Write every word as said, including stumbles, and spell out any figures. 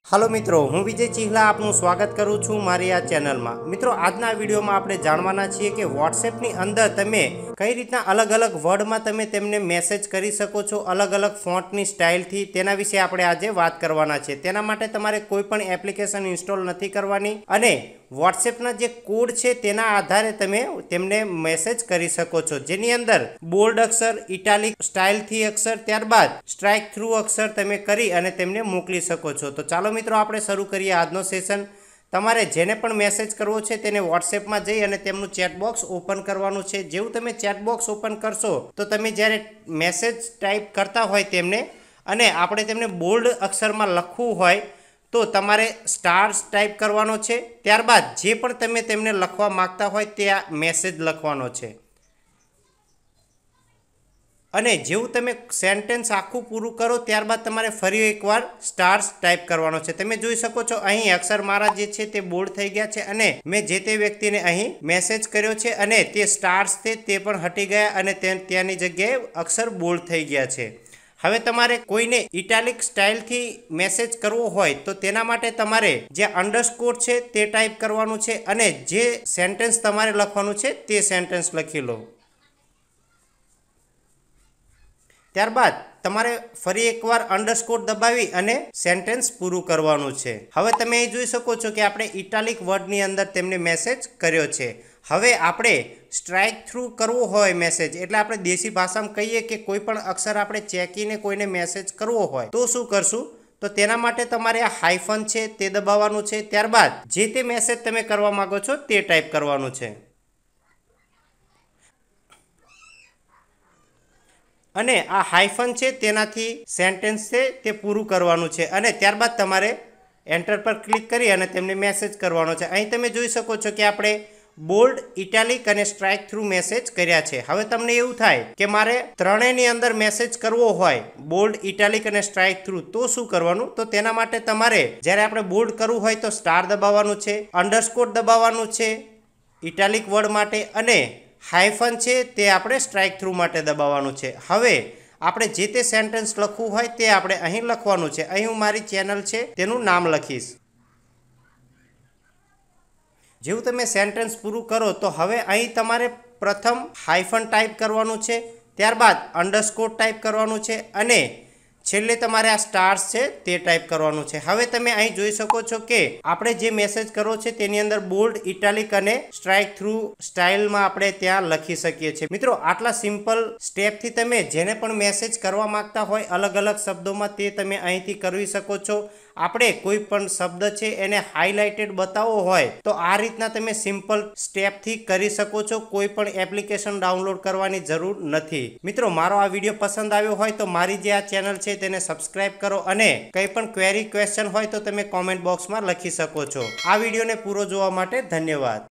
Hello मित्रों, हूँ विजय चिहला आपનું સ્વાગત કરું છું મારી આ ચેનલમાં। મિત્રો, આજના વિડીયોમાં આપણે જાણવાના છીએ કે વોટ્સએપની અંદર તમે કઈ રીતના અલગ અલગ વર્ડમાં તમે તેમને મેસેજ કરી શકો છો અલગ અલગ ફોન્ટની સ્ટાઇલથી, તેના વિશે આપણે આજે વાત કરવાના છે। તેના માટે તમારે કોઈ પણ એપ્લિકેશન ઇન્સ્ટોલ નથી કરવાની અને વોટ્સએપના જે કોડ છે તેના આધારે તમે તેમને મેસેજ કરી શકો છો, જેની અંદર બોલ્ડ અક્ષર, ઇટાલિક સ્ટાઇલથી અક્ષર, ત્યારબાદ સ્ટ્રાઇક થ્રુ અક્ષર તમે કરી અને તેમને મોકલી શકો છો। તો ચાલો મિત્રો, આપણે શરૂ કરીએ આજનો સેશન। તમારે જેને પણ મેસેજ કરવો છે તેને વોટ્સએપમાં જઈ અને તેમનું ચેટબોક્સ ઓપન કરવાનું છે। જેવું તમે ચેટબોક્સ ઓપન કરશો તો તમે જ્યારે મેસેજ ટાઈપ કરતા હોય તેમને અને આપણે તેમને બોલ્ડ અક્ષરમાં લખવું હોય તો તમારે સ્ટાર્સ ટાઈપ કરવાનો છે, ત્યારબાદ જે પણ તમે તેમને લખવા માગતા હોય તે આ મેસેજ લખવાનો છે અને જેવું તમે સેન્ટેન્સ આખું પૂરું કરો ત્યારબાદ તમારે ફરી એકવાર સ્ટાર્સ ટાઈપ કરવાનો છે। તમે જોઈ શકો છો અહીં અક્ષર મારા જે છે તે બોલ્ડ થઈ ગયા છે અને મેં જે તે વ્યક્તિને અહીં મેસેજ કર્યો છે અને તે સ્ટાર્સ છે તે પણ હટી ગયા અને તે ત્યાંની જગ્યાએ અક્ષર બોલ્ડ થઈ ગયા છે। હવે તમારે કોઈને ઇટાલિક સ્ટાઇલથી મેસેજ કરવો હોય તો તેના માટે તમારે જે અંડરસ્કોર છે તે ટાઈપ કરવાનું છે અને જે સેન્ટેન્સ તમારે લખવાનું છે તે સેન્ટેન્સ લખી લો। ત્યારબાદ તમારે ફરી એકવાર અંડરસ્કોર દબાવી અને સેન્ટેન્સ પૂરું કરવાનું છે। હવે તમે અહીં જોઈ શકો છો કે આપણે ઇટાલિક વર્ડની અંદર તેમને મેસેજ કર્યો છે। હવે આપણે સ્ટ્રાઇક થ્રુ કરવો હોય મેસેજ, એટલે આપણે દેશી ભાષામાં કહીએ કે કોઈ પણ અક્ષર આપણે ચેકીને કોઈને મેસેજ કરવો હોય તો શું કરશું, તો તેના માટે તમારે આ હાઇફન છે તે દબાવવાનું છે, ત્યારબાદ જે તે મેસેજ તમે કરવા માંગો છો તે ટાઈપ કરવાનું છે અને આ હાઇફન છે તેનાથી સેન્ટેન્સ છે તે પૂરું કરવાનું છે અને ત્યારબાદ તમારે એન્ટર પર ક્લિક કરી અને તેમને મેસેજ કરવાનો છે। અહીં તમે જોઈ શકો છો કે આપણે બોલ્ડ, ઇટાલિક અને સ્ટ્રાઇક થ્રુ મેસેજ કર્યા છે। હવે તમને એવું થાય કે મારે ત્રણેયની અંદર મેસેજ કરવો હોય બોલ્ડ, ઇટાલિક અને સ્ટ્રાઇક થ્રુ, તો શું કરવાનું, તો તેના માટે તમારે જ્યારે આપણે બોલ્ડ કરવું હોય તો સ્ટાર દબાવવાનું છે, અંડરસ્કોર દબાવવાનું છે ઇટાલિક વર્ડ માટે અને હાઇફન છે તે આપણે સ્ટ્રાઇક થ્રુ માટે દબાવવાનું છે। હવે આપણે જે તે સેન્ટેન્સ લખવું હોય તે આપણે અહીં લખવાનું છે। અહીં હું મારી ચેનલ છે તેનું નામ લખીશ। જેવું તમે સેન્ટેન્સ પૂરું કરો તો હવે અહીં તમારે પ્રથમ હાઇફન ટાઈપ કરવાનું છે, ત્યારબાદ અંડરસ્કોર ટાઈપ કરવાનું છે અને છેલ્લે તમારે આ સ્ટાર્સ છે તે ટાઈપ કરવાનું છે। હવે તમે અહીં જોઈ શકો છો કે આપણે જે મેસેજ કરવો છે તેની અંદર બોલ્ડ, ઇટાલિક અને સ્ટ્રાઇક થ્રુ સ્ટાઇલમાં આપણે ત્યાં લખી શકીએ છીએ। મિત્રો, આટલા સિમ્પલ સ્ટેપથી તમે જેને પણ મેસેજ કરવા માંગતા હોય અલગ અલગ શબ્દોમાં તે તમે અહીંથી કરી શકો છો। આપણે કોઈ પણ શબ્દ છે એને હાઇલાઇટેડ બતાવવો હોય તો આ રીતના તમે સિમ્પલ સ્ટેપથી કરી શકો છો, કોઈ પણ એપ્લિકેશન ડાઉનલોડ કરવાની જરૂર નથી। મિત્રો, મારો આ વિડીયો પસંદ આવ્યો હોય તો મારી જે આ ચેનલ છે તેને સબસ્ક્રાઇબ કરો અને કંઈ પણ ક્વેરી ક્વેશ્ચન હોય તો તમે કોમેન્ટ બોક્સમાં લખી શકો છો। આ વિડીયોને પૂરો જોવા માટે ધન્યવાદ।